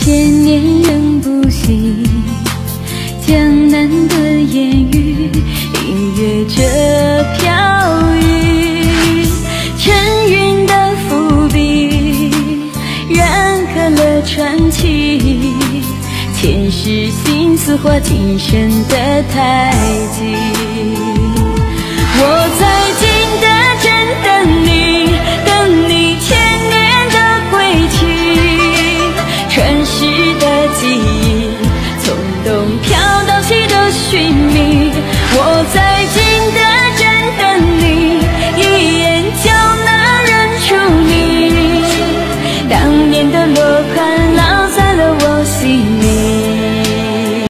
千年仍不息，江南的烟雨隐约着飘逸，沉云的伏笔染刻了传奇，前世心思化今生的太极。我在金德镇等你，等你千年的归期，传世的记忆从东飘到西的寻觅。我在